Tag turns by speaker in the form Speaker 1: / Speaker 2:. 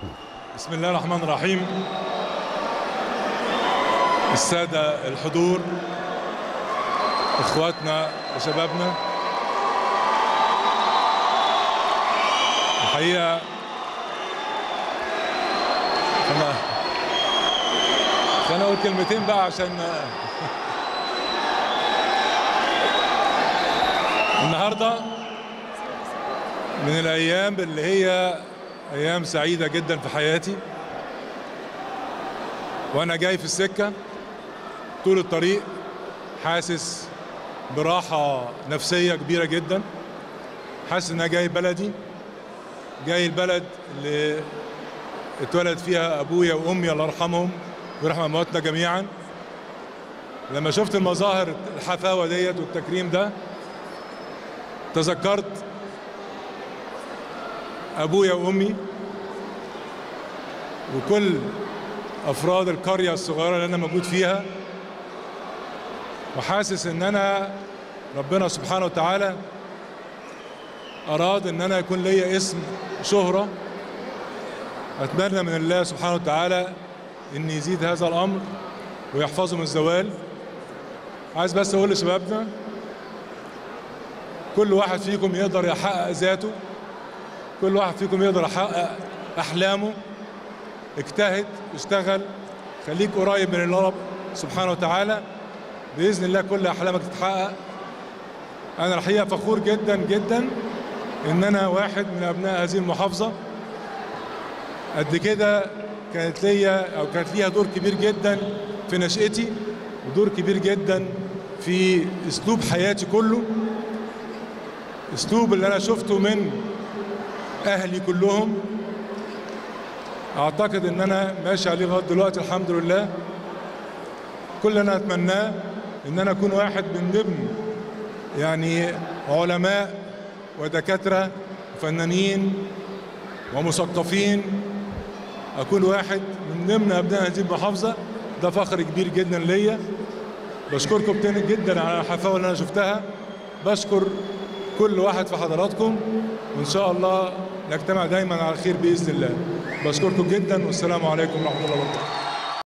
Speaker 1: بسم الله الرحمن الرحيم. السادة الحضور، اخواتنا وشبابنا، الحقيقة خلينا اقول كلمتين بقى عشان النهارده من الايام اللي هي ايام سعيدة جدا في حياتي، وانا جاي في السكة طول الطريق حاسس براحة نفسية كبيرة جدا، حاسس ان انا جاي بلدي، جاي البلد اللي اتولد فيها ابويا وامي الله يرحمهم ويرحم امواتنا جميعا. لما شفت المظاهر الحفاوة ديت والتكريم ده تذكرت ابويا وامي وكل افراد القرية الصغيرة اللي انا موجود فيها، وحاسس ان انا ربنا سبحانه وتعالى اراد ان انا يكون ليا اسم شهرة. اتمنى من الله سبحانه وتعالى ان يزيد هذا الامر ويحفظه من الزوال. عايز بس اقول لشبابنا كل واحد فيكم يقدر يحقق ذاته، كل واحد فيكم يقدر يحقق احلامه. اجتهد، اشتغل، خليك قريب من الله سبحانه وتعالى، باذن الله كل احلامك تتحقق. انا الحقيقه فخور جدا جدا ان انا واحد من ابناء هذه المحافظه. قد كده كانت ليها دور كبير جدا في نشأتي، ودور كبير جدا في اسلوب حياتي كله، اسلوب اللي انا شفته من اهلي كلهم. اعتقد ان انا ماشي عليه لغايه دلوقتي الحمد لله. كل اللي انا اتمناه ان انا اكون واحد من ضمن يعني علماء ودكاتره وفنانين ومثقفين، اكون واحد من ضمن ابناء هذه المحافظه. ده فخر كبير جدا ليا. بشكركم تاني جدا على الحفاوه اللي انا شفتها. بشكر كل واحد في حضراتكم، وان شاء الله نجتمع دايما على خير باذن الله. بشكركم جدا والسلام عليكم ورحمه الله وبركاته.